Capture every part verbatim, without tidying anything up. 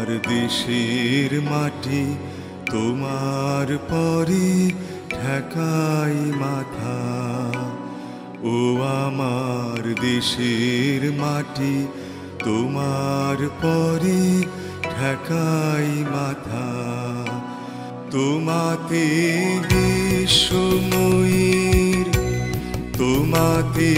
আমার দেশের মাটি তোমার পরে ঠেকাই মাথা। ও আমার দেশের মাটি তোমার পরে ঠেকাই মাথা। তোমাতে বিশ্বময়ীর তোমাতে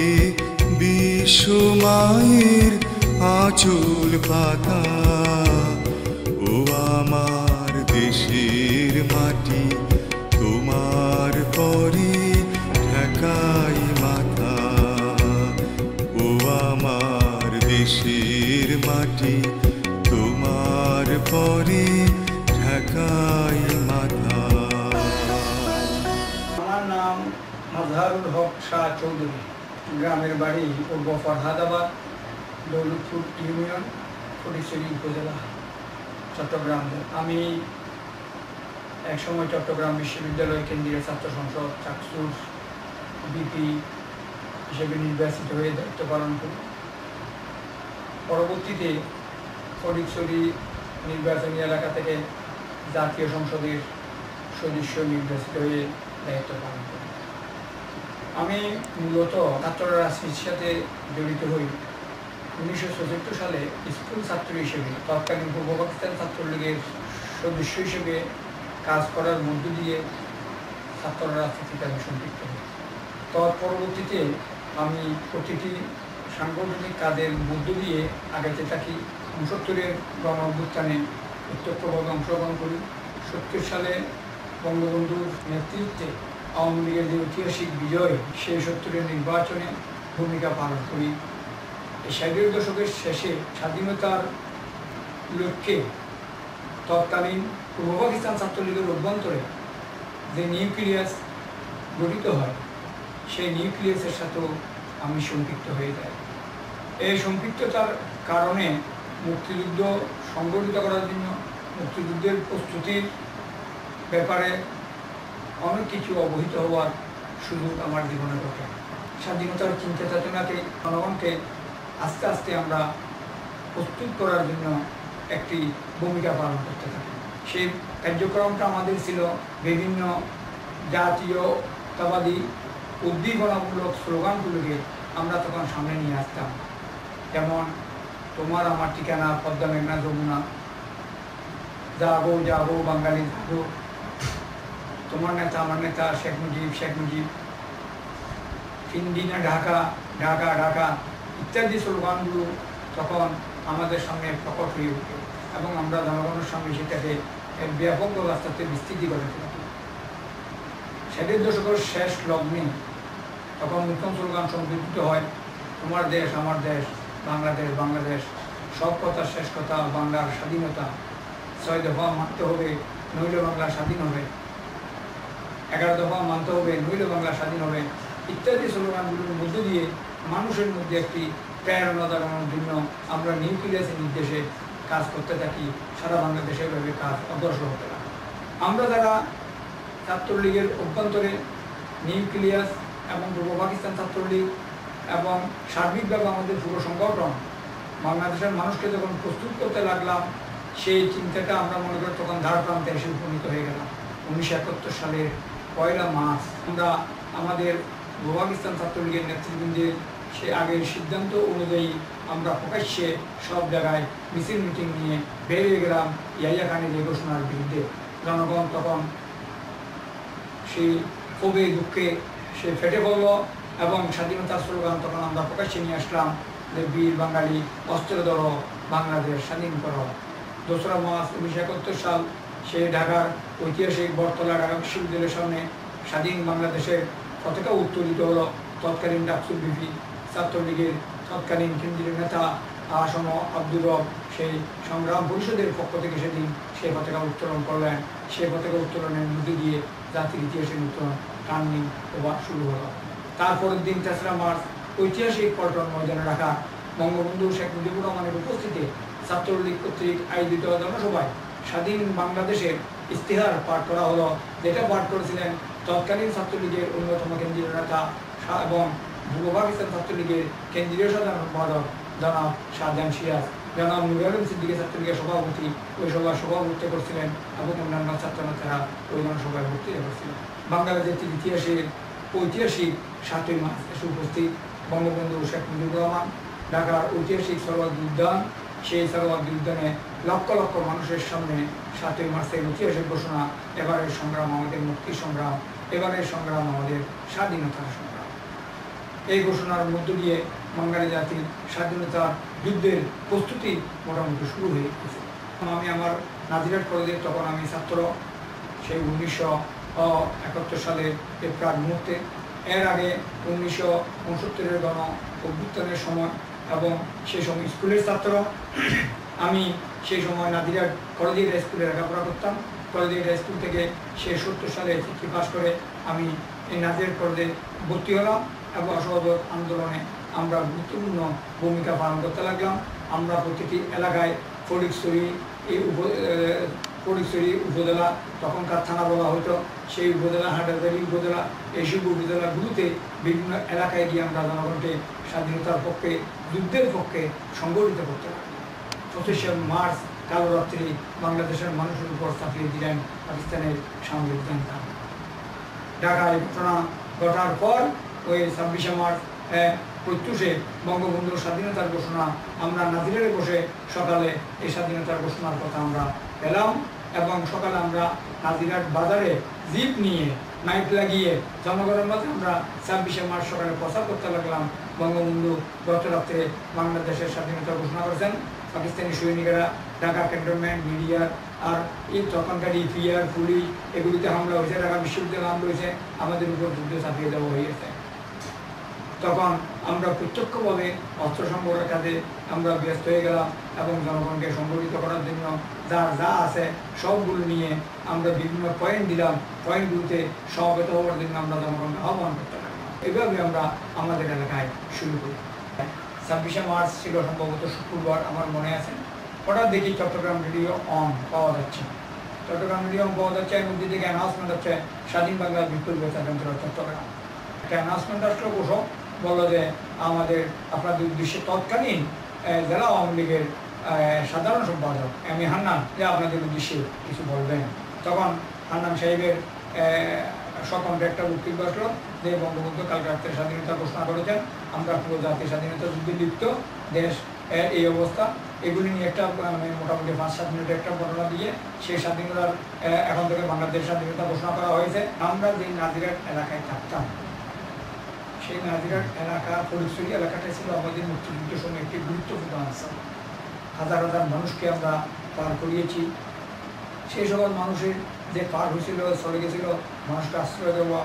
বিশ্বমায়ের আঁচল পাতা। ও আমার দেশের মাটি তোমার পরে ঠেকাই মাথা। ও আমার দেশের মাটি তোমার পরে ঠেকাই মাথা। আমার নাম মাজহারুল হক শাহ চৌধুরী। গ্রামের বাড়ি পূর্ব ফরহাদাবাদ, দৌলতপুর ইউনিয়ন, ফটিকছড়ি উপজেলা, চট্টগ্রাম। আমি একসময় চট্টগ্রাম বিশ্ববিদ্যালয় কেন্দ্রীয় ছাত্র সংসদ চাকসুর বিপি হিসেবে নির্বাচিত হয়ে দায়িত্ব পালন করি। পরবর্তীতে ফটিকছড়ি নির্বাচনী এলাকা থেকে জাতীয় সংসদের সদস্য নির্বাচিত হয়ে দায়িত্ব পালন করি। আমি মূলত ছাত্র রাজনীতির সাথে জড়িত হই উনিশশো চৌষট্টি সালে স্কুল ছাত্র হিসেবে তৎকালীন পূর্ব পাকিস্তান ছাত্রলীগের সদস্য হিসেবে কাজ করার মধ্য দিয়ে ছাত্র রাজনীতিতে আমি সম্পৃক্ত হই। তৎপরবর্তীতে আমি প্রতিটি সাংগঠনিক কাজের মধ্য দিয়ে আগাতে থাকি। উনসত্তরের গণ অভ্যুত্থানে প্রত্যক্ষভাবে অংশগ্রহণ করি। সত্তর সালে বঙ্গবন্ধুর নেতৃত্বে আওয়ামী লীগের যে ঐতিহাসিক বিজয়, সেই সত্তরের নির্বাচনে ভূমিকা পালন করি। এই ষাটের দশকের শেষে স্বাধীনতার লক্ষ্যে তৎকালীন পূর্ব পাকিস্তান ছাত্রলীগের অভ্যন্তরে যে নিউক্লিয়াস গঠিত হয়, সেই নিউক্লিয়াসের সাথেও আমি সম্পৃক্ত হয়ে যাই। এই সম্পৃক্ততার কারণে মুক্তিযুদ্ধ সংগঠিত করার জন্য মুক্তিযুদ্ধের প্রস্তুতির ব্যাপারে অনেক কিছু অবহিত হওয়ার সুযোগ আমার জীবনে ঘটে। স্বাধীনতার চিন্তা চেতনাকে, জনগণকে আস্তে আস্তে আমরা প্রস্তুত করার জন্য একটি ভূমিকা পালন করতে থাকি। সেই কার্যক্রমটা আমাদের ছিল বিভিন্ন জাতীয়তাবাদী উদ্দীপনামূলক স্লোগানগুলোকে আমরা তখন সামনে নিয়ে আসতাম। যেমন তোমার আমার ঠিকানা পদ্মা মেঘনা যমুনা, যাবো যাবো বাঙালি যাবো, তোমার নেতা আমার নেতা শেখ মুজিব শেখ মুজিব, তিন দিনে ঢাকা ঢাকা ঢাকা ইত্যাদি স্লোগানগুলো তখন আমাদের সামনে প্রকট হয়ে উঠে এবং আমরা জনগণের সামনে সেটাকে ব্যাপক ব্যবস্থাতে বিস্তৃতি করে থাকি। ষাটের দশকের শেষ লগ্নে তখন নতুন স্লোগান সংযোজিত হয়, তোমার দেশ আমার দেশ, বাংলাদেশ বাংলাদেশ, সব কথা শেষ কথা বাংলার স্বাধীনতা, ছয় দফা মানতে হবে নইলে বাংলা স্বাধীন হবে, এগারো দফা মানতে হবে নইলে বাংলা স্বাধীন হবে ইত্যাদি স্লোগানগুলোর মধ্য দিয়ে মানুষের মধ্যে একটি প্রেরণা জাগানোর জন্য আমরা নিউক্লিয়াসের নির্দেশে কাজ করতে থাকি। সারা বাংলাদেশের ভাবে কাজ অগ্রসর হতে থাকে। আমরা যারা ছাত্রলীগের অভ্যন্তরে নিউক্লিয়াস এবং পূর্ব পাকিস্তান ছাত্রলীগ এবং সার্বিকভাবে আমাদের পুরো সংগঠন বাংলাদেশের মানুষকে যখন প্রস্তুত করতে লাগলাম, সেই চিন্তাটা আমরা মনে করি তখন ধার প্রান্তে এসে উপনীত হয়ে গেলাম। উনিশশো একাত্তর সালের পয়লা মার্চ আমরা আমাদের পূর্ব পাকিস্তান ছাত্রলীগের নেতৃবৃন্দের সে আগের সিদ্ধান্ত অনুযায়ী আমরা প্রকাশ্যে সব জায়গায় মিছিল মিটিং নিয়ে বেরিয়ে গেলাম ইয়াহিয়া খানের এই ঘোষণার বিরুদ্ধে। জনগণ তখন সেই ক্ষোভে দুঃখে সে ফেটে পড়ল এবং স্বাধীনতার স্লোগান তখন আমরা প্রকাশ্যে নিয়ে আসলাম যে বীর বাঙালি অস্ত্র ধরো, বাংলাদেশ স্বাধীন করো। দোসরা মার্চ উনিশশো একাত্তর সাল সে ঢাকার ঐতিহাসিক বটতলা ঢাকা বিশ্ববিদ্যালয়ের সামনে স্বাধীন বাংলাদেশের পতাকা উত্তোলিত হলো। তৎকালীন ডাকসুর বিপি ছাত্রলীগের তৎকালীন কেন্দ্রীয় নেতা আসম আব্দুর রব সেই সংগ্রাম পরিষদের পক্ষ থেকে সেদিন সেই পতাকা উত্তোলন করলেন। সেই পতাকা উত্তোলনের মধ্যে দিয়ে জাতির ইতিহাসের নতুন টার্নিং প্রবাহ শুরু হলো। তারপরের দিন তেসরা মার্চ ঐতিহাসিক পল্টন ময়দানে রাখা বঙ্গবন্ধু শেখ মুজিবুর রহমানের উপস্থিতিতে ছাত্রলীগ কর্তৃক আয়োজিত জনসভায় স্বাধীন বাংলাদেশের ইস্তেহার পাঠ করা হলো, যেটা পাঠ করেছিলেন তৎকালীন ছাত্রলীগের অন্যতম কেন্দ্রীয় নেতা এবং পূর্ব পাকিস্তান ছাত্রলীগের কেন্দ্রীয় সাধারণ সম্পাদক জনাব শাহজাহান সিরাজ জনাব নুরুল আলম সিদ্দিকী ছাত্রলীগের সভাপতি ওই সভার সভাপতি করছিলেন এবং অন্যান্য ছাত্রনেতারা ওই সভায় বক্তৃতা করছিলেন। বাংলাদেশের ইতিহাসের ঐতিহাসিক সাতই মার্চ এসে উপস্থিত বঙ্গবন্ধু শেখ মুজিবুর রহমান ঢাকার ঐতিহাসিক সরোয়ার্দী উদ্যান, সেই সরোয়ার্দী উদ্যানে লক্ষ লক্ষ মানুষের সামনে সাতই মার্চের ঐতিহাসিক ঘোষণা, এবারের সংগ্রাম আমাদের মুক্তির সংগ্রাম, এবারের সংগ্রাম আমাদের স্বাধীনতার সংগ্রাম। এই ঘোষণার মধ্য দিয়ে বাঙালি জাতির স্বাধীনতার যুদ্ধের প্রস্তুতি মোটামুটি শুরু হয়ে গেছে। আমি আমার নাজিরহাট কলেজের তখন আমি ছাত্র, সেই উনিশশো একাত্তর সালের প্রাক মুহূর্তে, এর আগে উনিশশো উনসত্তরের গণ অভ্যুত্থানের সময় এবং সেই সময় স্কুলের ছাত্র আমি সেই সময় নাজিরহাট কলেজিয়েট স্কুলে লেখাপড়া করতাম। কলেজিয়েট স্কুল থেকে সে সত্তর সালে চিঠি পাশ করে আমি এই নাজিরহাট কলেজে ভর্তি হলাম এবং অসহযোগ আন্দোলনে আমরা গুরুত্বপূর্ণ ভূমিকা পালন করতে লাগলাম। আমরা প্রতিটি এলাকায় ফটিকছড়ি এই উপ ফটিকছড়ি উপজেলা, তখনকার থানা বলা হতো, সেই উপজেলা, হাটাজারি উপজেলা, এইসব উপজেলাগুলোতে বিভিন্ন এলাকায় গিয়ে আমরা জনগণকে স্বাধীনতার পক্ষে, যুদ্ধের পক্ষে সংগঠিত করতে লাগলাম। পঁচিশে মার্চ কালরাত্রি বাংলাদেশের মানুষের উপর চাপিয়ে দিলেন পাকিস্তানের সামরিক জনতা। ঢাকায় ঘটনা ঘটার পর ওই ছাব্বিশে মার্চ প্রত্যুষে বঙ্গবন্ধুর স্বাধীনতার ঘোষণা আমরা নাজিরহাটে বসে সকালে এই স্বাধীনতার ঘোষণার কথা আমরা পেলাম এবং সকালে আমরা নাজিরহাট বাজারে জিপ নিয়ে নাইট লাগিয়ে জনগণের মাঝে আমরা ছাব্বিশে মার্চ সকালে প্রচার করতে লাগলাম বঙ্গবন্ধু গত রাত্রে বাংলাদেশের স্বাধীনতা ঘোষণা করেছেন। পাকিস্তানি সৈনিকেরা ঢাকা ক্যান্টনমেন্ট, মিডিয়ার আর এই তখনকার ইপিআর, পুলিশ এগুলিতে হামলা হয়েছে, ঢাকা বিশ্ববিদ্যালয়ে হামলা হয়েছে, আমাদের উপর যুদ্ধ চাপিয়ে দেওয়া হয়েছে। তখন আমরা প্রত্যক্ষভাবে অস্ত্র সংগ্রহের কাজে আমরা ব্যস্ত হয়ে গেলাম এবং জনগণকে সংগঠিত করার জন্য যার যা আছে সবগুলো নিয়ে আমরা বিভিন্ন পয়েন্ট দিলাম, পয়েন্টগুলোতে সমবেত হওয়ার জন্য আমরা জনগণকে আহ্বান করতে লাগলাম। এইভাবে আমরা আমাদের এলাকায় শুরু করি। ছাব্বিশে মার্চ ছিল সম্ভবত শুক্রবার, আমার মনে আছে। হঠাৎ দেখি চট্টগ্রাম রেডিও অন পাওয়া যাচ্ছে, চট্টগ্রাম রেডিও অন পাওয়া যাচ্ছে, এর মধ্যে থেকে অ্যানাউন্সমেন্ট হচ্ছে স্বাধীন বাংলার বিপ্লবী স্বাধীনতা চট্টগ্রাম। একটা অ্যানাউন্সমেন্ট আসলো, বসো, বললো যে আমাদের আপনাদের উদ্দেশ্যে তৎকালীন জেলা আওয়ামী লীগের সাধারণ সম্পাদক এম এ হান্নান যে আপনাদের উদ্দেশ্যে কিছু বলবেন। তখন হান্নান সাহেবের স্বতন্ত্র একটা বক্তব্য আসলো যে বঙ্গবন্ধু কালকে রাত্রে স্বাধীনতা ঘোষণা করেছেন, আমরা পুরো জাতীয় স্বাধীনতা যুদ্ধে লিপ্ত দেশ, এই অবস্থা, এগুলি নিয়ে একটা মোটামুটি পাঁচ সাত মিনিটের একটা ঘটনা দিয়ে সেই স্বাধীনতার এখন থেকে বাংলাদেশ স্বাধীনতা ঘোষণা করা হয়েছে। আমরা যে নাজিরহাট এলাকায় থাকতাম, সেই নাজিরহাট এলাকা, ফটিকছড়ি এলাকাটা ছিল আমাদের মুক্তিযুদ্ধের সময় একটি গুরুত্বপূর্ণ অংশ। হাজার হাজার মানুষকে আমরা পার করিয়েছি। সেই সকল মানুষের যে পার হয়েছিল, চলে গেছিল, মানুষকে আশ্রয় দেওয়া,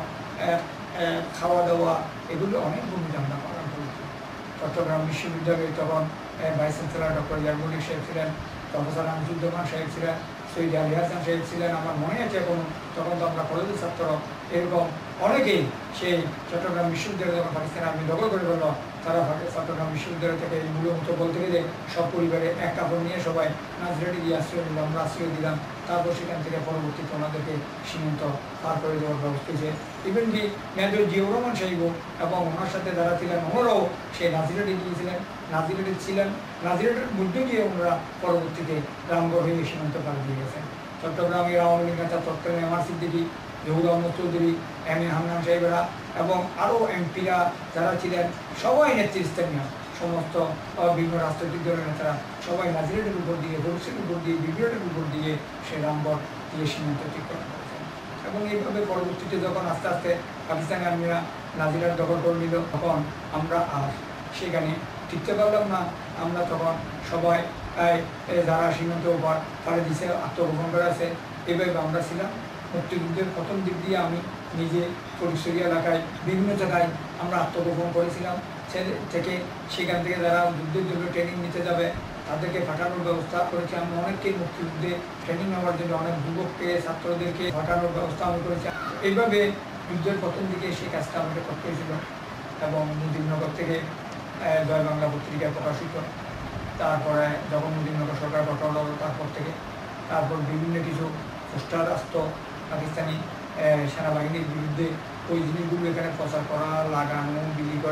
খাওয়া দাওয়া, এগুলো অনেক ভূমিকা আমরা পালন করেছি। চট্টগ্রাম বিশ্ববিদ্যালয়ে তখন ভাইস চ্যান্সেলর ডক্টর ইয়ারমলিক সাহেব ছিলেন, প্রফেসর আমজুদ্দোমান সাহেব ছিলেন, সৈয়দ আলী হাসান সাহেব ছিলেন, আমার মনে আছে এখন, তখন তো আমরা কলেজের ছাত্র। এরকম অনেকেই সেই চট্টগ্রাম বিশ্ববিদ্যালয় যখন পাকিস্তান আর্মি দখল করে বলল, তারা চট্টগ্রাম বিশ্ববিদ্যালয় থেকে মূল্য মতো বলতে গেলে সব পরিবারে এক কাপড় নিয়ে সবাই নাজিরহাটে গিয়ে আশ্রয় নিলাম, আমরা আশ্রয় দিলাম। তারপর সেখান থেকে পরবর্তীতে ওনাদেরকে সীমান্ত পার করে দেওয়ার ব্যবস্থা হয়েছে। ইভেন কি মেজর জিয়াউর রহমান সাহেব এবং ওনার সাথে যারা ছিলেন ওনারাও সেই নাজিরহাটে গিয়েছিলেন, নাজিরহাটে ছিলেন, নাজিরহাটের মধ্যে গিয়ে ওনারা পরবর্তীতে রামগড় হয়ে সীমান্ত পার দিয়ে গেছেন। চট্টগ্রামের আওয়ামী লীগ নেতা তৎকালীন M R Siddiqui, Zahur Ahmad Chowdhury, M A Hannan সাহেবেরা এবং আরও এমপিরা যারা ছিলেন, সবাই নেতৃস্থানীয় সমস্ত বিভিন্ন রাজনৈতিক দলের নেতারা সবাই নাজিরহাটের উপর দিয়ে, ফটিকছড়ির উপর দিয়ে, বিবিরহাটের উপর দিয়ে সে রামগড় দিয়ে সীমান্ত অতিক্রম করেছেন। এবং এইভাবে পরবর্তীতে যখন আস্তে আস্তে পাকিস্তানি আর্মিরা নাজিরহাট দখল করে নিল, তখন আমরা আর সেখানে টিকতে পারলাম না। আমরা তখন সবাই যারা সীমান্ত পাড়ে দিছে, আত্মগোপন করে আছে, এইভাবে আমরা ছিলাম। মুক্তিযুদ্ধের প্রথম দিক দিয়ে আমি নিজে ফটিকছড়ি এলাকায় বিভিন্ন জায়গায় আমরা আত্মগোপন করেছিলাম। সে থেকে সেখান থেকে যারা যুদ্ধের জন্য ট্রেনিং নিতে যাবে তাদেরকে পাঠানোর ব্যবস্থা করেছি। আমি অনেককে মুক্তিযুদ্ধে ট্রেনিং নেওয়ার জন্য অনেক যুবককে, ছাত্রদেরকে পাঠানোর ব্যবস্থা আমি করেছি। এইভাবে যুদ্ধের প্রথম দিকে সেই কাজটা আমাকে করতে হয়েছিল। এবং মুজিবনগর থেকে জয় বাংলা পত্রিকায় প্রকাশিত, তারপরে যখন মুজিবনগর সরকার গঠন হলো তারপর থেকে, তারপর বিভিন্ন কিছু পোস্টার আসত পাকিস্তানি সেনাবাহিনীর বিরুদ্ধে, ওই জিনিসগুলো এখানে প্রচার করা, লাগানো, বিলি করা,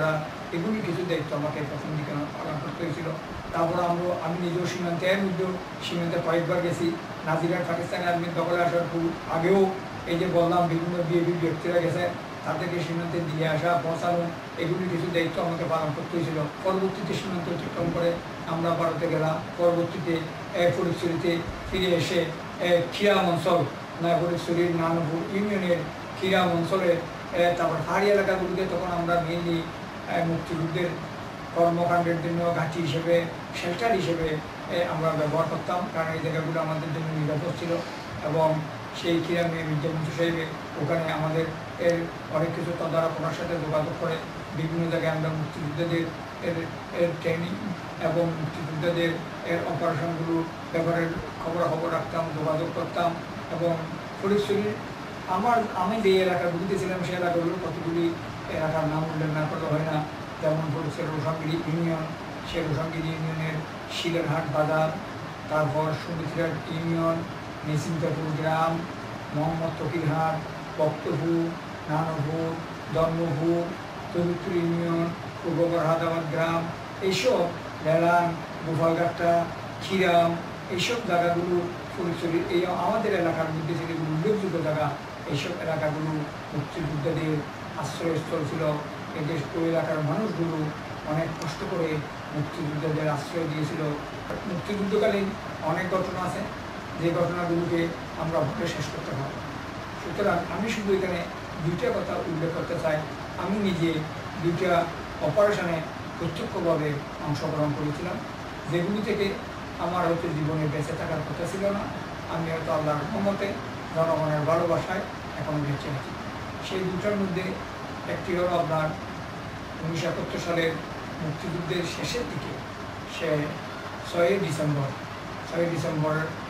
এগুলি কিছু দায়িত্ব আমাকে প্রথম দিকে পালন করতে হয়েছিল। তারপর আমরা আমি নিজেও সীমান্তে এর মধ্যেও সীমান্তে কয়েকবার গেছি। নাজিরহাট পাকিস্তানি আর্মির দখলে আসার খুব আগেও এই যে বললাম বিভিন্ন বিএবি ব্যক্তিরা গেছে, তাদেরকে সীমান্তে দিয়ে আসা পৌঁছানো, এগুলি কিছু দায়িত্ব আমাকে পালন করতে হয়েছিল। পরবর্তীতে সীমান্ত অতিক্রম করে আমরা ভারতে গেলাম। পরবর্তীতে ফরিদছড়িতে ফিরে এসে খিরাম অঞ্চল নয় ফরিদছড়ির নানপুর ইউনিয়নের খিরাম অঞ্চলে, তারপর পাহাড়ি এলাকাগুলিতে তখন আমরা মেইনলি মুক্তিযুদ্ধের কর্মকাণ্ডের জন্য ঘাঁটি হিসেবে, শেল্টার হিসেবে আমরা ব্যবহার করতাম, কারণ এই জায়গাগুলো আমাদের জন্য নিরাপদ ছিল। এবং সেই খিরামে মির্জা মনসুর সাহেবে ওখানে আমাদের এর অনেক কিছু তদারকতার সাথে যোগাযোগ করে বিভিন্ন জায়গায় আমরা মুক্তিযোদ্ধাদের এর এর ট্রেনিং এবং মুক্তিযোদ্ধাদের এর অপারেশনগুলো ব্যাপারের খবরাখবর রাখতাম, যোগাযোগ করতাম। এবং ফরিদছড়ির আমার আমি যে এলাকাগুলিতে ছিলাম সেই এলাকাগুলোর কতগুলি এলাকার নাম উল্লেখ না করলে হয় না, যেমন ফরিদছড়ি রোশনগিরি ইউনিয়ন, সেই রোশনগিরি ইউনিয়নের শিলেরহাট বাজার, তারপর সুমিত্রাট ইউনিয়ন, নিসিমতাপুর গ্রাম, মোহাম্মদ তকিরহাট, বক্তপুর, নানপুর, জন্মপুর, তবিত্র ইউনিয়ন, পূর্ব ফরহাদাবাদ গ্রাম, এইসব লেলান, গোপালঘাট্টা, খিরাম, এইসব জায়গাগুলো ফরিদছড়ির এই আমাদের এলাকার মধ্যে যেগুলো উল্লেখযোগ্য জায়গা, এইসব এলাকাগুলো মুক্তিযোদ্ধাদের আশ্রয়স্থল ছিল। এদের ওই এলাকার মানুষগুলো অনেক কষ্ট করে মুক্তিযোদ্ধাদের আশ্রয় দিয়েছিল। মুক্তিযুদ্ধকালীন অনেক ঘটনা আছে, যে ঘটনাগুলোকে আমরা ভোটে শেষ করতে পারব। সুতরাং আমি শুধু এখানে দুইটা কথা উল্লেখ করতে চাই। আমি নিজে দুইটা অপারেশনে প্রত্যক্ষভাবে অংশগ্রহণ করেছিলাম, যেগুলি থেকে আমার হয়তো জীবনে বেঁচে থাকার কথা ছিল না, আমি হয়তো আল্লাহর রহমতে জনগণের ভালোবাসায় এখন বেঁচে আছি। সেই দুটার মধ্যে একটি হলো আপনার উনিশশো একাত্তর সালের মুক্তিযুদ্ধের শেষের দিকে, সে ছয়ই ডিসেম্বর ছয়ই ডিসেম্বর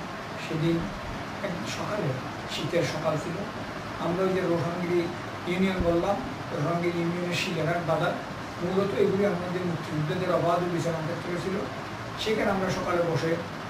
সেদিন এক সকালে, শীতের সকাল ছিল। আমরা ওই যে রোশনগিরি ইউনিয়ন বললাম, রোশনগিরি ইউনিয়নের শিলেরহাট বাজার, মূলত এগুলি আমাদের মুক্তিযুদ্ধদের অবাধ বিচারণ ক্ষেত্র ছিল। সেখানে আমরা সকালে বসে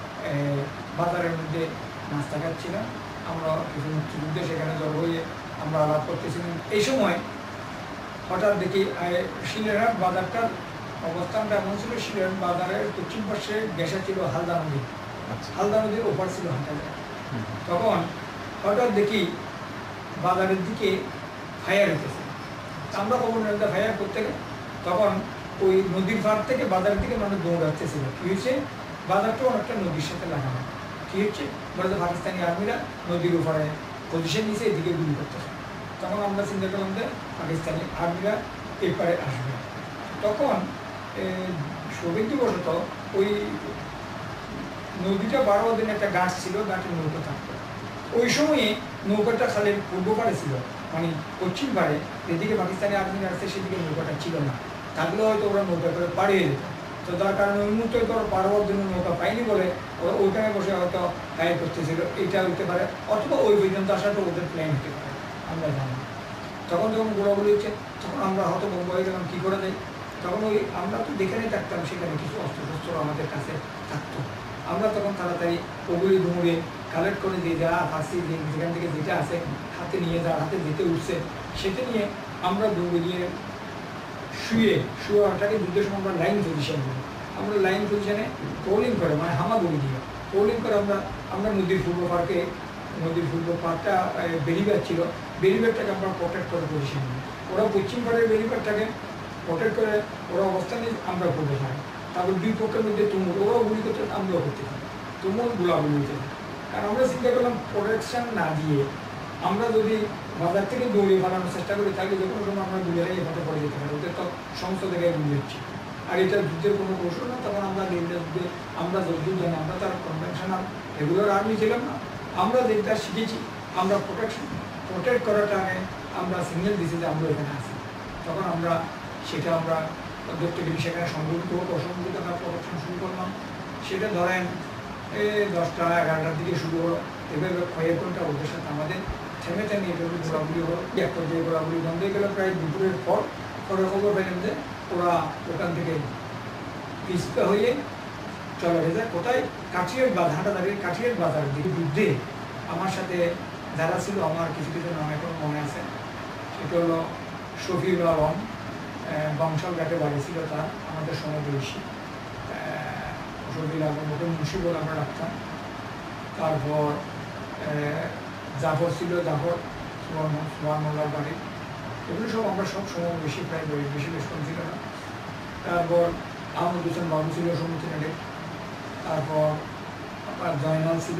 বাজারের মধ্যে নাস্তা খাচ্ছিলাম। আমরা কিছু মুক্তিযুদ্ধে সেখানে জড়ো হয়ে আমরা আলাপ করতেছিলাম। এই সময় হঠাৎ দেখি শিলেরহাট বাজারটার অবস্থানটা এমন ছিল, শিলেরহাট বাজারের পশ্চিম পাশে ঘেঁষা ছিল হালদা নদী, হালদা নদীর ওপার ছিল হাঁটা যায়। তখন হঠাৎ দেখি বাজারের দিকে ফায়ার হইতেছে। আমরা কখন ফায়ার করতে গেলে তখন ওই নদীর পাড় থেকে বাজারের দিকে মানুষ দৌড়াচ্তেছিল। কী হয়েছে, বাজারটা অনেকটা নদীর সাথে লাগানো। কী হচ্ছে, বলে পাকিস্তানি আর্মিরা নদীর উপরে পজিশন নিয়েছে, এদিকে গুলি করতেছে। তখন আমরা চিন্তা করলাম যে পাকিস্তানি আর্মিরা এপারে আসবে। তখন সৌভাগ্যবশত ওই নদীটা বারো দিন একটা গাছ ছিল, গাছের নৌকা থাকতো। ওই সময়ে নৌকাটা খালের পূর্ব পাড়ে ছিল, মানে পশ্চিম পাড়ে, যেদিকে পাকিস্তানি আর্মিরা আসছে সেদিকে নৌকাটা ছিল না। থাকলে হয়তো ওরা নৌকা করে পাড়িয়ে যেত। তো তার কারণে ওই মুহূর্তে হয়তো ওরা পার হওয়ার জন্য নৌকা পায়নি বলে ওরা ওইখানে বসে হয়তো ফায়ার করতেছিল। এটা হইতে পারে, অথবা ওই পর্যন্ত আসাটা ওদের প্ল্যান হতে পারে, আমরা জানি। তখন যখন গোলাগুলি হচ্ছে তখন আমরা হয়তো বন্ধ হয়ে গেলাম, কী করে দেয়। তখন ওই আমরা তো যেখানেই থাকতাম সেখানে কিছু অস্ত্রশস্ত্র আমাদের কাছে থাকতো। আমরা তখন তাড়াতাড়ি ওগুলি দৌড়ে কালেক্ট করে দিয়ে যা ফাঁসি দিয়ে যেখান থেকে যেটা আছে হাতে নিয়ে যা হাতে যেতে উঠছে সেটা নিয়ে আমরা দৌড়ে গিয়ে শুয়ে শুয়াটাকে যুদ্ধের সময় আমরা লাইন পজিশন করি। আমরা লাইন পজিশনে পোলিং করে, মানে হামাগুড়ি দিয়ে পোলিং করে আমরা আমরা নদীর পূর্ব পার্কে, নদীর পূর্ব পার্কটা বেরিবার ছিল, বেরিবারটাকে আমরা প্রোটেক্ট করে পজিশন নিই। ওরা পশ্চিম পাড়ের বেরিবারটাকে প্রোটেক্ট করে ওরা অবস্থান নিয়ে আমরা করতে পারি। তারপর দুই পক্ষের মধ্যে তুমুল, ওরাও গুলি করতে আমরাও করতে পারি, তুমুল গোলাগুলি হতে পারি। কারণ আমরা চিন্তা করলাম প্রোটেকশন না দিয়ে আমরা যদি বাজার থেকে দৌড়িয়ে বানানোর চেষ্টা করি তাহলে যে কোনো সময় আমরা দূরে এখানে পড়ে যেতে পারি। ওদের তো সমস্ত জায়গায় গুলি হচ্ছে, আর এটা যুদ্ধের কোনো কৌশল না। তখন আমরা যুদ্ধে আমরা যুদ্ধ জানি, আমরা তার কনভেনশনাল রেগুলার আর্মি ছিলাম না। আমরা যেটা শিখেছি আমরা প্রোটেকশন প্রোটেক্ট করাটা আমরা সিগন্যাল দিয়েছি যে আমরা এখানে আছি। তখন আমরা সেটা আমরা ধরতে গেলে সেখানে সংগঠিত হোক অসংগঠিত আমরা প্রোটেকশন শুরু করলাম। সেটা ধরেন এই দশটা এগারোটার দিকে শুরু হলো, এভাবে কয়েক ঘন্টা ওদের সাথে আমাদের থেমে থেমে এভাবে ঘোরাঘুরি হলো। এক পর্যায়ে ঘোরাঘুরি বন্ধ হয়ে গেলো প্রায় দুপুরের পর। পরে খবর পেলাম যে ওরা ওখান থেকে পিছপা হয়ে চলে গেছে কোথায়, কাঠিয়ার বাজার, হাঁটাদারির কাঠিয়ার বাজার দিকে। যুদ্ধে আমার সাথে যারা ছিল, আমার কিছু কিছু নাম এখন মনে আছে। সেটা হলো শফিউল আলম, বংশাল ঘাটে বাড়ি ছিল তার, আমাদের সমবয়সী শহীদুল আলম, ওকে মুন্সি বলে আমরা রাখতাম। তারপর জাফর ছিল, জাফর সুবহান মোল্লার বাড়ি, এগুলো সব আমরা সব সমবয়সী, প্রায় বেশি বেশ কম ছিল না। তারপর আহমদ হোসেন বাবু ছিল সমুদ্রে। তারপর আপনার জয়নাল ছিল,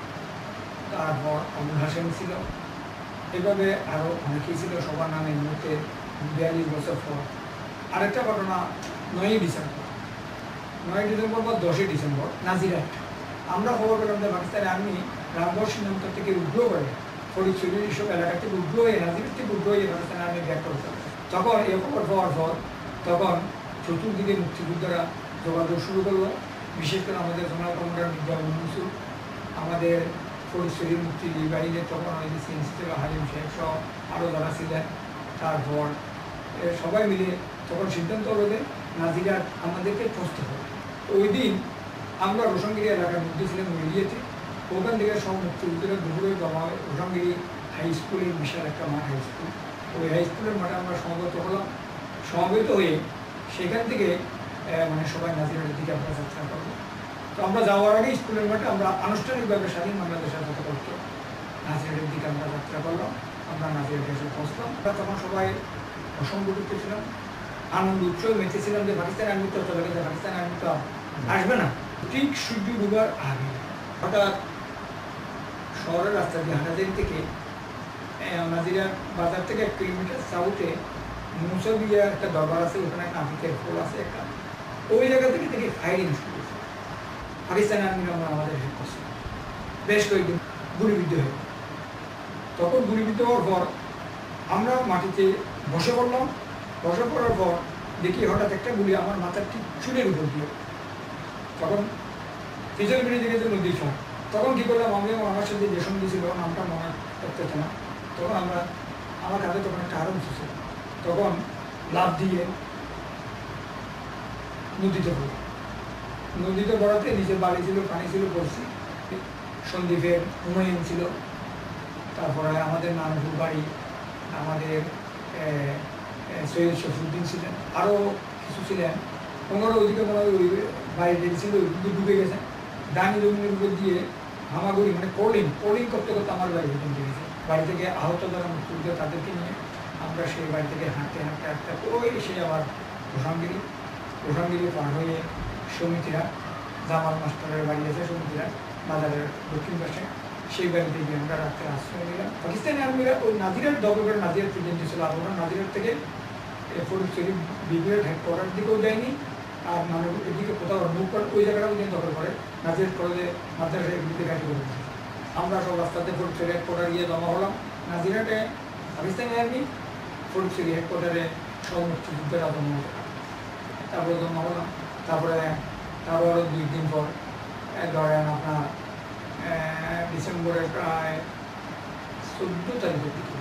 তারপর আবুল হাসেম ছিল, এভাবে আরও অনেকেই ছিল, সবার নামে এই মুহূর্তে বিয়াল্লিশ বছর পর। আরেকটা ঘটনা, নয়ই ডিসেম্বর নয়ই ডিসেম্বর বা দশই ডিসেম্বর নাজিরাট আমরা খবর পেলাম যে পাকিস্তানে আর্মি রামগড় সীমান্ত থেকে উগ্র করে ফরিদ চৌধুরী এইসব এলাকা থেকে উগ্র হয়ে নাজিরাট থেকে উগ্র হয়ে পাকিস্তানে আর্মি ব্যাক করেছে। তখন এ খবর পাওয়ার পর তখন চতুর্দিকে মুক্তিযোদ্ধারা যোগাযোগ শুরু করলো, বিশেষ করে আমাদের জোনাল কমান্ডার মির্জা মনসুর, আমাদের ফরিদ চৌধুরীর মুক্তি বাহিনীর তখন আমাদের সিএনসি ছিল হালিম শেখ সহ আরও যারা ছিলেন। তারপর সবাই মিলে তখন সিদ্ধান্ত হলো যে নাজিরাট আমাদেরকে পৌঁছতে হবে। ওই দিন আমরা রোশনগিরি এলাকার মধ্যে ছিলাম মিলিয়েতে, ওখান থেকে সব মুক্তিযুদ্ধরা দুপুরে জমা হয় রোশনগিরি হাই স্কুলের বিশাল একটা মাঠ, হাই স্কুল, ওই হাই স্কুলের মাঠে আমরা সমবেত হলাম। সমবেত হয়ে সেখান থেকে মানে সবাই নাজিরাটের দিকে আমরা যাত্রা করবো। তো আমরা যাওয়ার আগে স্কুলের মাঠে আমরা আনুষ্ঠানিকভাবে স্বাধীন বাংলাদেশের সাথে করতো নাজিরাটের দিকে আমরা যাত্রা করলাম। আমরা নাজিরাটে এসে পৌঁছলাম। তখন সবাই অসংগঠিত ছিলাম, আনন্দ উৎসব মেতেছিলাম যে পাকিস্তান আর্মি তো চলে গেছে, পাকিস্তান আর্মি তো আসবে না। ঠিক সূর্য ডুবার আগে হঠাৎ শহরের রাস্তা দিয়ে হাটাজারি থেকে নাজিরা বাজার থেকে এক কিলোমিটার সাউথে মুসবিয়া একটা দরবার আছে, ওখানে একটা আফিকের ফল আছে একটা, ওই জায়গা থেকে থেকে ফায়ারিং শুরু হয়েছে। পাকিস্তান আর্মিরা আমরা আমাদের হেল্প করছে, বেশ কয়েকদিন গুলিবিদ্ধ হয়ে। তখন গুলিবিদ্ধ হওয়ার পর আমরা মাটিতে বসে পড়লাম। বসে পড়ার পর দেখি হঠাৎ একটা গুলি আমার মাথার ঠিক চুলের উপর দিয়ে, তখন পিছনে বেরিয়ে দেখেছে নদী ছড়। তখন কী করলাম, আমি আমার সাথে যে সঙ্গী ছিল নামটা মনে করতেছে না, তখন আমরা আমার কাছে তখন একটা আরম ছিল, তখন লাফ দিয়ে নদীতে পড়ি। নদীতে পড়াতে নিচের বাড়ি ছিল, পানি ছিল, পড়ছি। সন্দীপের হুমায়ুন ছিল, তারপরে আমাদের নানপুর বাড়ি, আমাদের সৈয়দ শফিউদ্দিন ছিলেন, আরও কিছু ছিলেন। ওনারা ওইদিকে মনে হয় ওই বাড়িতে ছিল, ওইদিকে ডুবে গেছেন। দানি জমিনের উপর দিয়ে হামাগুড়ি মানে পোলিং পোলিং করতে করতে আমার বাড়ি কিনতে গেছে। বাড়ি থেকে আহত যারা মুক্তিযুদ্ধ তাদেরকে নিয়ে আমরা সেই বাড়ি থেকে হাঁটতে হাঁটতে হাঁটতে ওই এসে আবার প্রশান্তগিরি প্রশান্তগিরি পার হয়ে সমিতিরা, জামাল মাস্টারের বাড়ি আছে সমিতিরা বাজারের দক্ষিণ পাশে, সেই বাড়িতে গিয়ে আমরা রাত্রে আশ্রয় নিলাম। পাকিস্তানি আর্মিরা ওই নাজিরাট দখল করে, নাজিরাট প্রেজেন্ট ছিল, আমরা নাজিরাট থেকে ফরিদ শরীফ বিবিএর হেডকোয়ার্টার দিকেও যায়নি, আর মানে এদিকে কোথাও মুখ করে ওই জায়গাটাও কিন্তু দখল করে নাজিরাট কলেজে মাদ্রাসা এগুলিতে গাড়ি করে। আমরা সব রাস্তাতে ফরিদ শরীফ হেডকোয়ার্টার গিয়ে জমা হলাম। নাজিরাটে পাকিস্তানি আর্মি, ফরিদ শরীফ হেডকোয়ার্টারে সব মুক্তিযুদ্ধেরা জমা হলো। তারপরে জমা হলাম। তারপরে তারপর দুই দিন পর ধরেন আপনার ডিসেম্বরের প্রায় চোদ্দো তারিখের দিকে,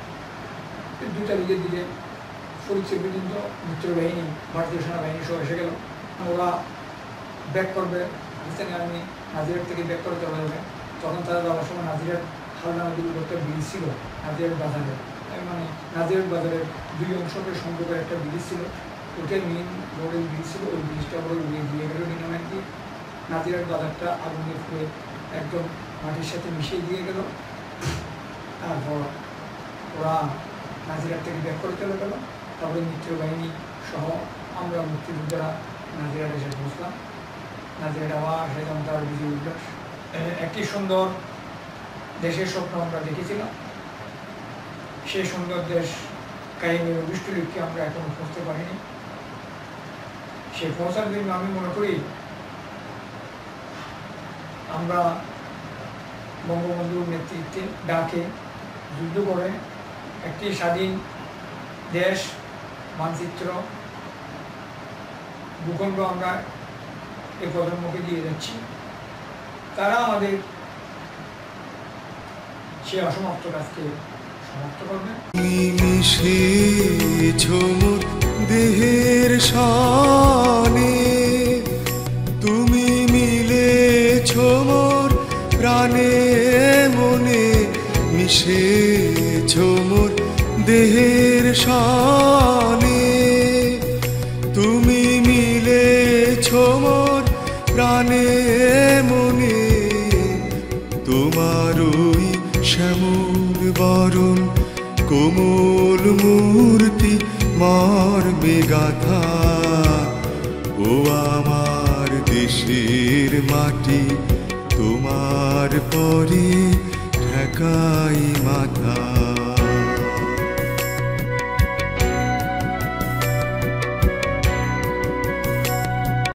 দুই তারিখের দিকে ফরিদ শরীফ পর্যন্ত মিত্রবাহিনী, ভারতীয় সেনাবাহিনী সব এসে গেল। ওরা ব্যাক করবে, পাকিস্তানি আর্মি নাজিরাট থেকে ব্যাক করে চলে যাবে। তখন তারা যাওয়ার সময় নাজিরাট হালদা নদীর উপর একটা ব্রিজ ছিল, নাজিরাট বাজারে, মানে নাজিরাট বাজারের দুই অংশকে সংযোগের একটা ব্রিজ ছিল, ওটার মেন রোডের ব্রিজ ছিল। ওই ব্রিজটা করে উড়িয়ে দিয়ে গেল ডিনামাইট দিয়ে। নাজিরাট বাজারটা আগুনে ফুয়ে একদম মাটির সাথে মিশিয়ে দিয়ে গেল। তারপর ওরা নাজিরাট থেকে ব্যাক করে চলে গেল। তারপরে মিত্রবাহিনী সহ আমরা মুক্তিযোদ্ধারা নাজিরাট এসে পৌঁছলাম। নাজিরাট আবার সেরকম তার বিজয় উল্লাস, একটি সুন্দর দেশের স্বপ্ন আমরা দেখেছিলাম। সেই সুন্দর দেশ কাহিনীর অভিষ্ট লিখকে আমরা এখনো পৌঁছতে পারিনি। সে পৌঁছার জন্য আমি মনে করি আমরা বঙ্গবন্ধুর নেতৃত্বে ডাকে যুদ্ধ করে একটি স্বাধীন দেশ মানচিত্র ভূখণ্ড আমরা এই প্রজন্মকে দিয়ে যাচ্ছি। তারা আমাদের সে অসমাপ্ত কাজকে সমাপ্ত করবে। দেহের শানে তুমি মিলেছ মোর প্রাণে মনে, মিশেছ মোর দেহের শানে। তোমারই শ্যামল বরণ কোমল মূর্তি মর্মে গাথা। ও আমার দেশের মাটি তোমার পরে ঠেকাই মাথা।